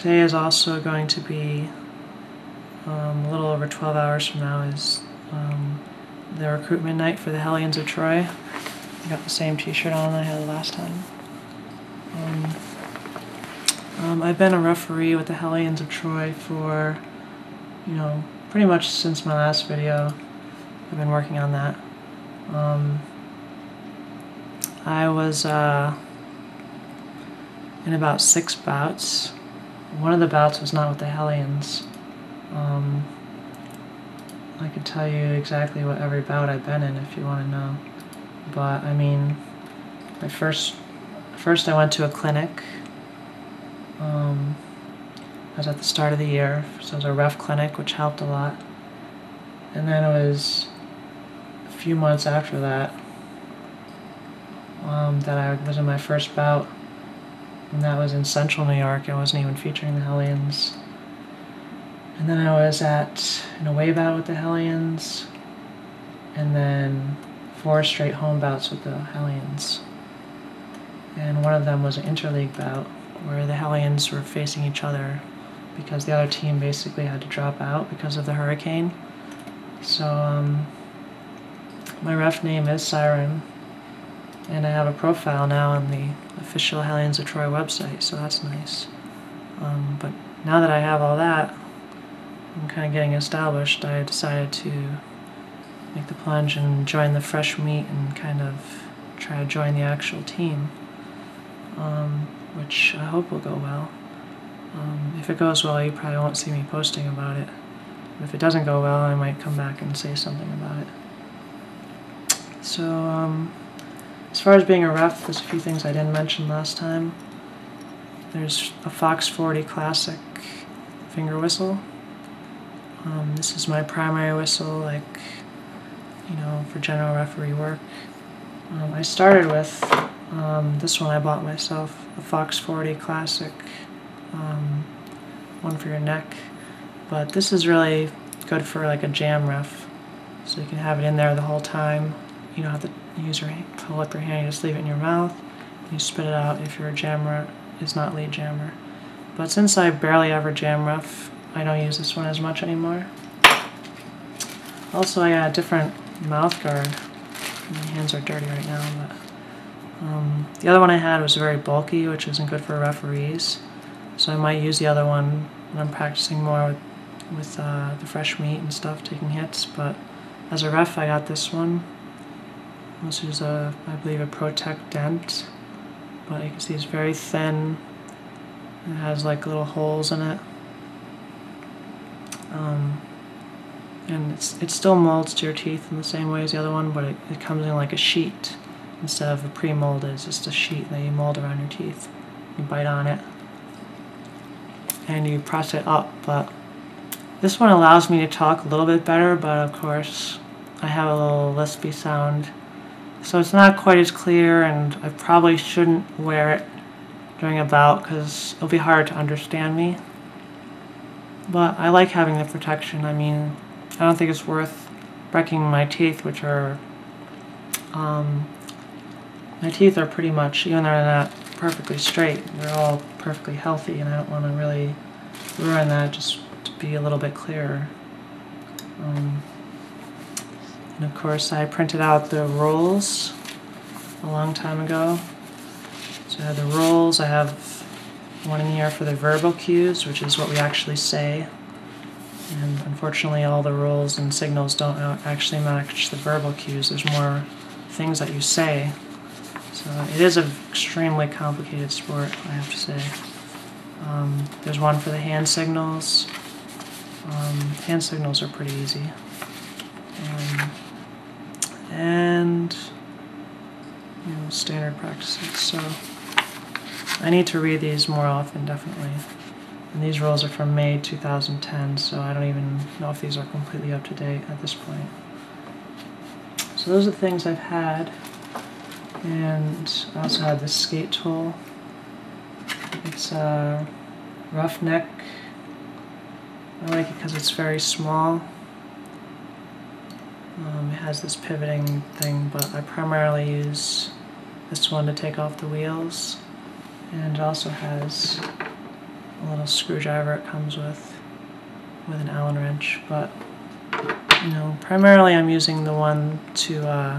Today is also going to be a little over 12 hours from now is the recruitment night for the Hellions of Troy. I got the same t-shirt on I had last time. I've been a referee with the Hellions of Troy for, pretty much since my last video. I've been working on that. I was in about 6 bouts. One of the bouts was not with the Hellions. I could tell you exactly what every bout I've been in if you want to know. But, I mean, first I went to a clinic. I was at the start of the year, so it was a ref clinic, which helped a lot. And then it was a few months after that that I was in my first bout, and that was in Central New York. I wasn't even featuring the Hellions. And then I was at an away bout with the Hellions, and then 4 straight home bouts with the Hellions. And one of them was an interleague bout where the Hellions were facing each other because the other team basically had to drop out because of the hurricane. So my ref name is Siren, and I have a profile now on the official Hellions of Troy website, so that's nice. But now that I have all that, I'm kind of getting established, I decided to make the plunge and join the fresh meat and kind of try to join the actual team, which I hope will go well. If it goes well, you probably won't see me posting about it. But if it doesn't go well, I might come back and say something about it. So, as far as being a ref, there's a few things I didn't mention last time. There's a Fox 40 Classic finger whistle. This is my primary whistle, for general referee work. I started with this one I bought myself, a Fox 40 Classic, one for your neck. But this is really good for like a jam ref, so you can have it in there the whole time. You don't have to pull up your hand, you just leave it in your mouth. You spit it out if your jammer is not lead jammer. But since I barely ever jam ref, I don't use this one as much anymore. Also, I got a different mouth guard. My hands are dirty right now, but the other one I had was very bulky, which isn't good for referees. So I might use the other one when I'm practicing more with the fresh meat and stuff, taking hits. But as a ref, I got this one. This is I believe a Protect Dent, but you can see it's very thin. It has like little holes in it. And it still molds to your teeth in the same way as the other one, but it comes in like a sheet instead of a pre-molded. It's just a sheet that you mold around your teeth. You bite on it and you press it up. But this one allows me to talk a little bit better, but of course I have a little lispy sound, so it's not quite as clear, and I probably shouldn't wear it during a bout because it'll be hard to understand me. But I like having the protection. I mean, I don't think it's worth wrecking my teeth, which are, my teeth are pretty much, even though they're not perfectly straight, they're all perfectly healthy, and I don't want to really ruin that just to be a little bit clearer. And of course I printed out the rules a long time ago. So I have the rules, I have one in here for the verbal cues, which is what we actually say. And unfortunately all the rules and signals don't actually match the verbal cues. There's more things that you say. So it is an extremely complicated sport, I have to say. There's one for the hand signals. Hand signals are pretty easy. And standard practices. So I need to read these more often, definitely. And these rules are from May 2010, so I don't even know if these are completely up to date at this point. So those are the things I've had. And I also had this skate tool. It's a Roughneck. I like it because it's very small. It has this pivoting thing, but I primarily use this one to take off the wheels. And it also has a little screwdriver it comes with an Allen wrench, but you know, primarily I'm using the one to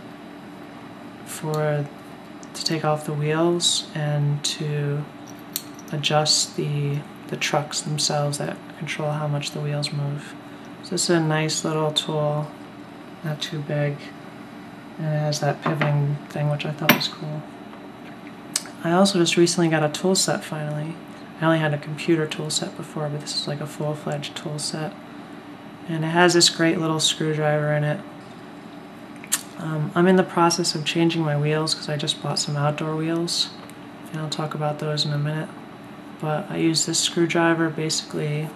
take off the wheels and to adjust the trucks themselves that control how much the wheels move. So this is a nice little tool, not too big, and it has that pivoting thing, which I thought was cool. I also just recently got a tool set finally. I only had a computer tool set before, but this is like a full-fledged tool set. And it has this great little screwdriver in it. I'm in the process of changing my wheels because I just bought some outdoor wheels, and I'll talk about those in a minute. But I use this screwdriver basically.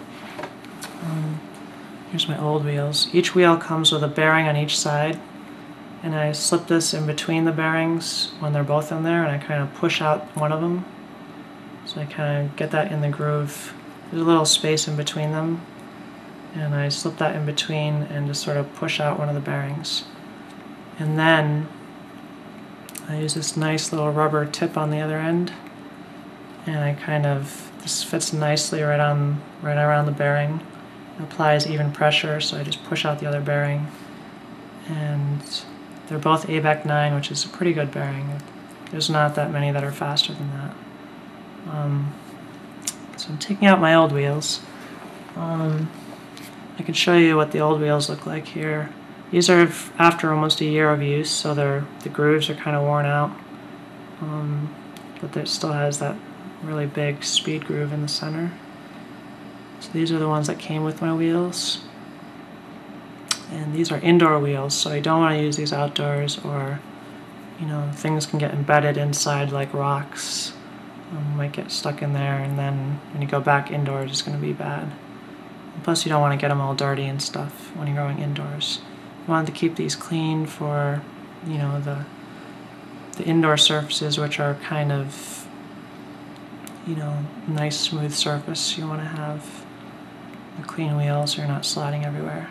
Here's my old wheels. Each wheel comes with a bearing on each side, and I slip this in between the bearings when they're both in there, and I kind of push out one of them. So I kind of get that in the groove. There's a little space in between them, and I slip that in between and just sort of push out one of the bearings. And then I use this nice little rubber tip on the other end, and I kind of, this fits nicely right around the bearing. It applies even pressure, so I just push out the other bearing. And they're both ABEC 9, which is a pretty good bearing. There's not that many that are faster than that. So I'm taking out my old wheels. I can show you what the old wheels look like here. These are after almost a year of use, so the grooves are kind of worn out, but it still has that really big speed groove in the center. So these are the ones that came with my wheels. And these are indoor wheels, so you don't want to use these outdoors, or you know, things can get embedded inside like rocks. Might get stuck in there, and then when you go back indoors it's going to be bad. And plus you don't want to get them all dirty and stuff when you're going indoors. You want to keep these clean for, you know, the indoor surfaces, which are kind of, you know, nice smooth surface. You want to have a clean wheel so you're not sliding everywhere.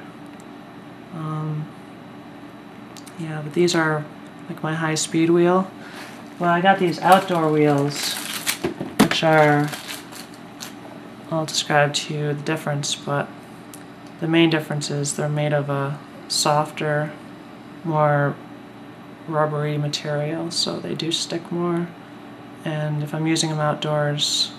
Yeah, but these are like my high-speed wheel. Well, I got these outdoor wheels, which are, I'll describe to you the difference, but the main difference is they're made of a softer, more rubbery material, so they do stick more. And if I'm using them outdoors,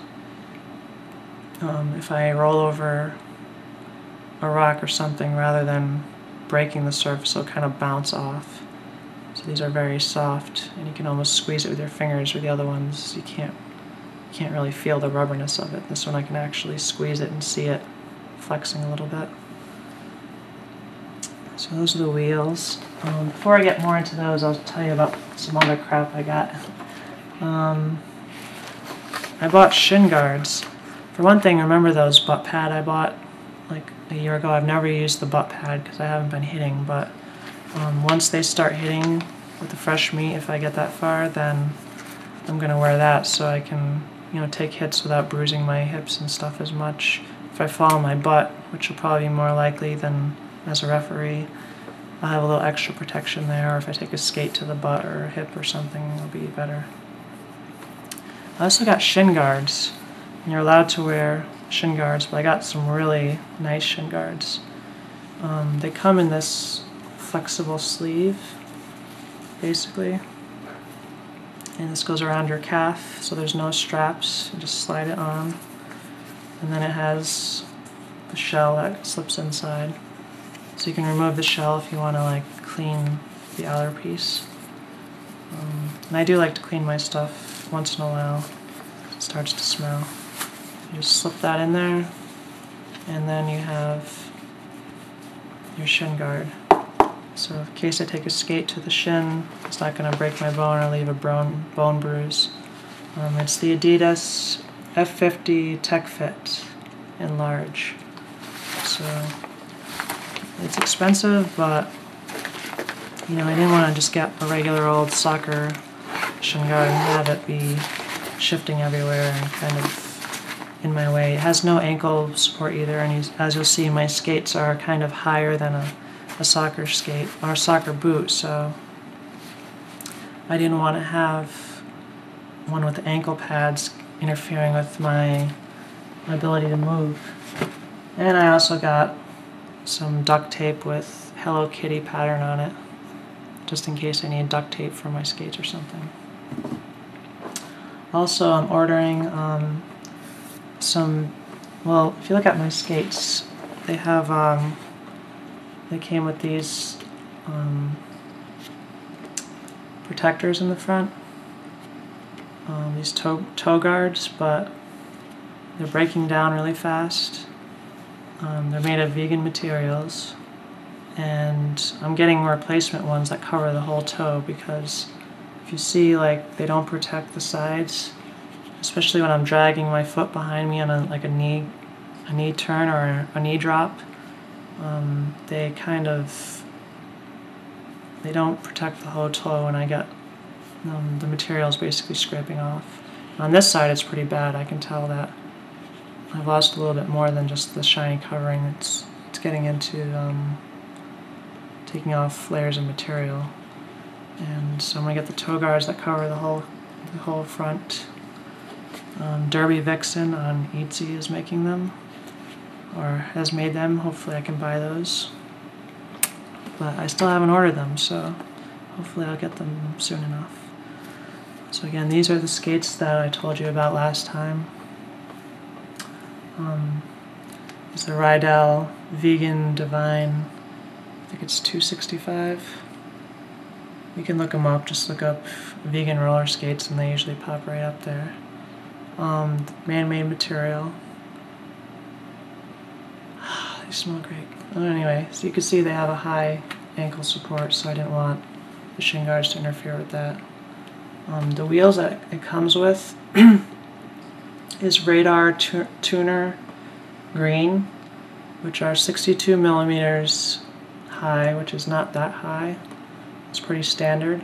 if I roll over a rock or something, rather than breaking the surface, it'll kind of bounce off. So these are very soft, and you can almost squeeze it with your fingers. With the other ones, you can't really feel the rubberness of it. This one I can actually squeeze it and see it flexing a little bit. So those are the wheels. Before I get more into those, I'll tell you about some other crap I got. I bought shin guards. For one thing, remember those butt pad I bought like a year ago? I've never used the butt pad because I haven't been hitting, but once they start hitting with the fresh meat, if I get that far, then I'm going to wear that so I can, you know, take hits without bruising my hips and stuff as much. If I fall on my butt, which will probably be more likely than as a referee, I'll have a little extra protection there, or if I take a skate to the butt or a hip or something, it'll be better. I also got shin guards, and you're allowed to wear shin guards, but I got some really nice shin guards. They come in this flexible sleeve, basically, and this goes around your calf, so there's no straps. You just slide it on, and then it has the shell that slips inside, so you can remove the shell if you want to like clean the outer piece. And I do like to clean my stuff once in a while. It starts to smell. You just slip that in there, and then you have your shin guard. So in case I take a skate to the shin, it's not going to break my bone or leave a bone bruise. It's the Adidas F50 Tech Fit in large. So it's expensive, but you know, I didn't want to just get a regular old soccer shin guard and have it be shifting everywhere and kind of in my way. It has no ankle support either, and as you'll see, my skates are kind of higher than a soccer skate or a soccer boot, so I didn't want to have one with ankle pads interfering with my my ability to move. And I also got some duct tape with Hello Kitty pattern on it, just in case I need duct tape for my skates or something. Also, I'm ordering well, if you look at my skates, they have, they came with these protectors in the front, these toe guards, but they're breaking down really fast. They're made of vegan materials, and I'm getting replacement ones that cover the whole toe, because if you see, like, they don't protect the sides, especially when I'm dragging my foot behind me on a knee turn or a knee drop. They don't protect the whole toe, and I get the materials basically scraping off. On this side it's pretty bad. I can tell that I've lost a little bit more than just the shiny covering. It's getting into taking off layers of material. And so I'm going to get the toe guards that cover the whole front. Derby Vixen on Etsy is making them, or has made them. Hopefully I can buy those. But I still haven't ordered them, so hopefully I'll get them soon enough. So again, these are the skates that I told you about last time. It's the Rydell Vegan Divine, I think it's 265. You can look them up, just look up vegan roller skates and they usually pop right up there. Man-made material. They smell great. Anyway, so you can see they have a high ankle support, so I didn't want the shin guards to interfere with that. The wheels that it comes with is Radar Tuner Green, which are 62 millimeters high, which is not that high. It's pretty standard.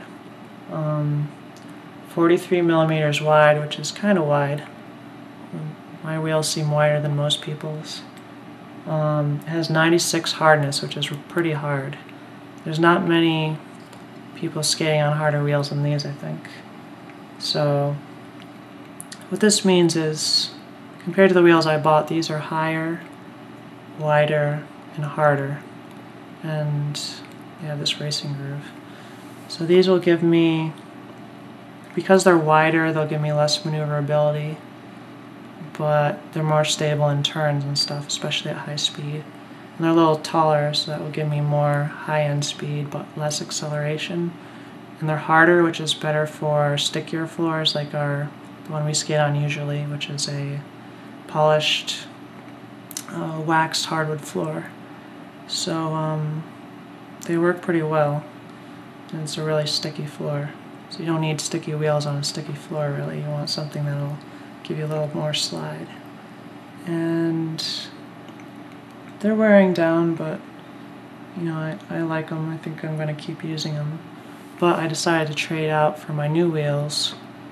43 millimeters wide, which is kind of wide. My wheels seem wider than most people's. It has 96 hardness, which is pretty hard. There's not many people skating on harder wheels than these, I think. So what this means is, compared to the wheels I bought, these are higher, wider, and harder. And they have this racing groove. So these will give me, because they're wider, they'll give me less maneuverability, but they're more stable in turns and stuff, especially at high speed. And they're a little taller, so that will give me more high-end speed, but less acceleration. And they're harder, which is better for stickier floors, like the one we skate on usually, which is a polished, waxed hardwood floor. So they work pretty well, and it's a really sticky floor. So you don't need sticky wheels on a sticky floor, really. You want something that'll give you a little more slide. And they're wearing down, but you know, I like them. I think I'm going to keep using them. But I decided to trade out for my new wheels.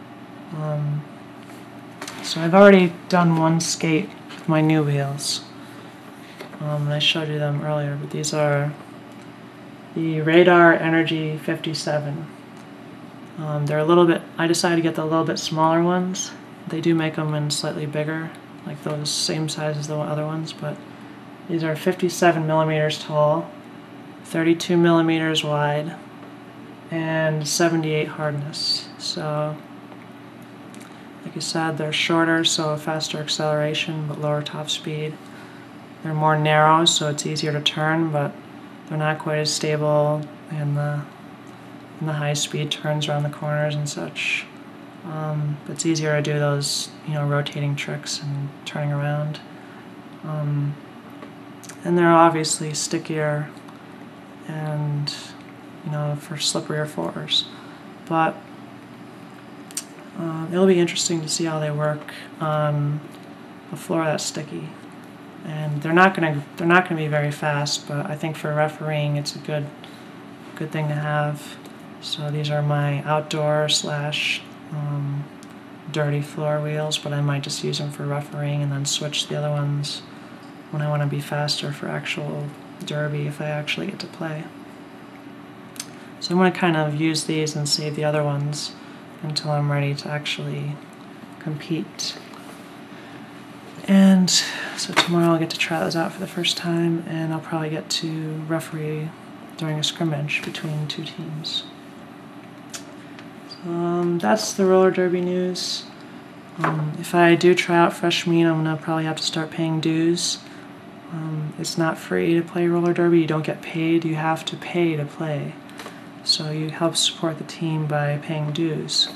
So I've already done one skate with my new wheels. And I showed you them earlier, but these are the Radar Energy 57. They're a little bit, I decided to get the little bit smaller ones. They do make them in slightly bigger, like those same size as the other ones, but these are 57 millimeters tall, 32 millimeters wide, and 78 hardness. So, like I said, they're shorter, so faster acceleration, but lower top speed. They're more narrow, so it's easier to turn, but they're not quite as stable in the high-speed turns around the corners and such. But it's easier to do those, you know, rotating tricks and turning around. And they're obviously stickier and, you know, for slipperier floors. But it'll be interesting to see how they work on a floor that's sticky. And they're not gonna be very fast, but I think for refereeing it's a good thing to have. So these are my outdoor / dirty floor wheels, but I might just use them for refereeing and then switch the other ones when I want to be faster for actual derby if I actually get to play. So I'm going to kind of use these and save the other ones until I'm ready to actually compete. And so tomorrow I'll get to try those out for the first time, and I'll probably get to referee during a scrimmage between two teams. So that's the roller derby news. If I do try out fresh meat, I'm going to probably have to start paying dues. It's not free to play roller derby. You don't get paid. You have to pay to play. So you help support the team by paying dues.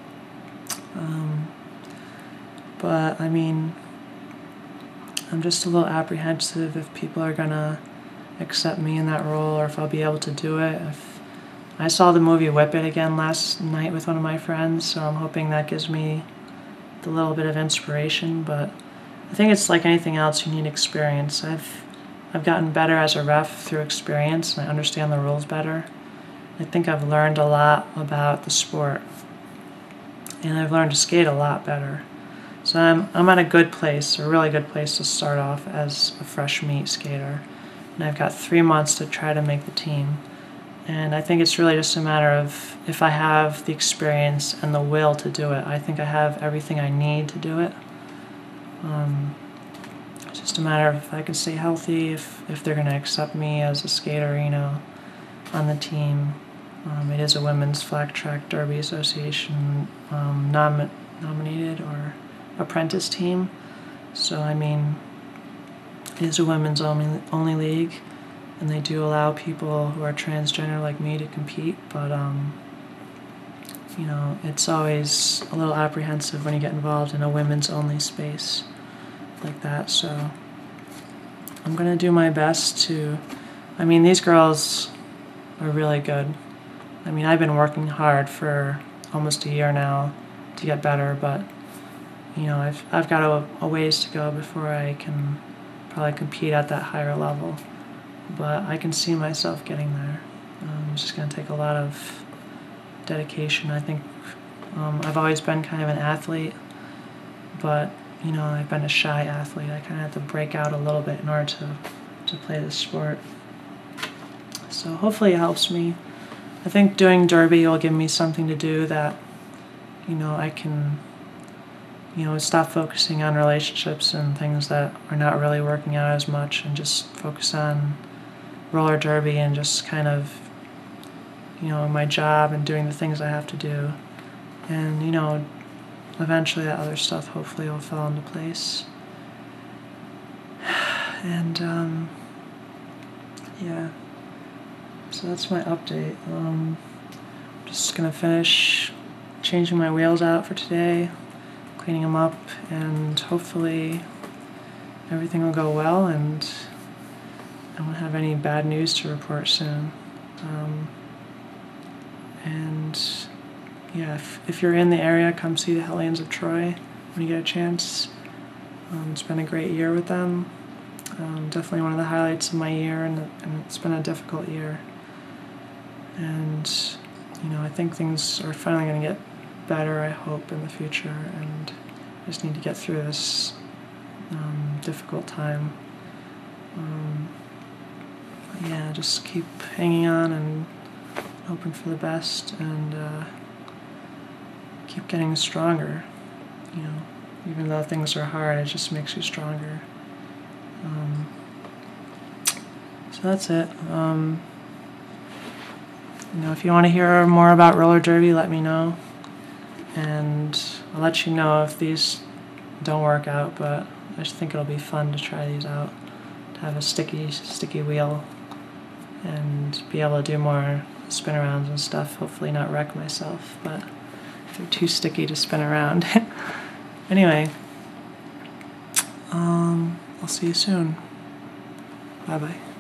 But I mean, I'm just a little apprehensive if people are going to accept me in that role, or if I'll be able to do it. I saw the movie Whip It again last night with one of my friends, so I'm hoping that gives me the little bit of inspiration. But I think it's like anything else, you need experience. I've gotten better as a ref through experience, and I understand the rules better. I think I've learned a lot about the sport, and I've learned to skate a lot better. So I'm at a good place, a really good place to start off as a fresh meat skater. And I've got 3 months to try to make the team. And I think it's really just a matter of if I have the experience and the will to do it. I think I have everything I need to do it. It's just a matter of if I can stay healthy, if they're going to accept me as a skater, you know, on the team. It is a Women's Flat Track Derby Association nominated or apprentice team. So, I mean, it is a women's only league, and they do allow people who are transgender like me to compete, but you know, it's always a little apprehensive when you get involved in a women's only space like that. So I'm gonna do my best to, I mean, these girls are really good. I mean, I've been working hard for almost a year now to get better, but you know, I've got a ways to go before I can probably compete at that higher level, but I can see myself getting there. It's just going to take a lot of dedication. I think I've always been kind of an athlete, but you know, I've been a shy athlete. I kind of have to break out a little bit in order to play the sport. So hopefully it helps me. I think doing derby will give me something to do that, you know, I can, you know, stop focusing on relationships and things that are not really working out as much, and just focus on roller derby and just kind of, you know, my job and doing the things I have to do. And, you know, eventually that other stuff hopefully will fall into place. And, yeah. So that's my update. Just gonna finish changing my wheels out for today, cleaning them up, and hopefully everything will go well, and I won't have any bad news to report soon. And yeah, if you're in the area, come see the Hellions of Troy when you get a chance. It's been a great year with them. Definitely one of the highlights of my year, and it's been a difficult year. And you know, I think things are finally going to get better, I hope, in the future, and I just need to get through this difficult time. Yeah, just keep hanging on and hoping for the best, and keep getting stronger. You know, even though things are hard, it just makes you stronger. So that's it. You know, if you want to hear more about roller derby, let me know, and I'll let you know if these don't work out, but I just think it'll be fun to try these out, to have a sticky wheel and be able to do more spin arounds and stuff, hopefully not wreck myself, but if they're too sticky to spin around. Anyway, I'll see you soon. Bye-bye.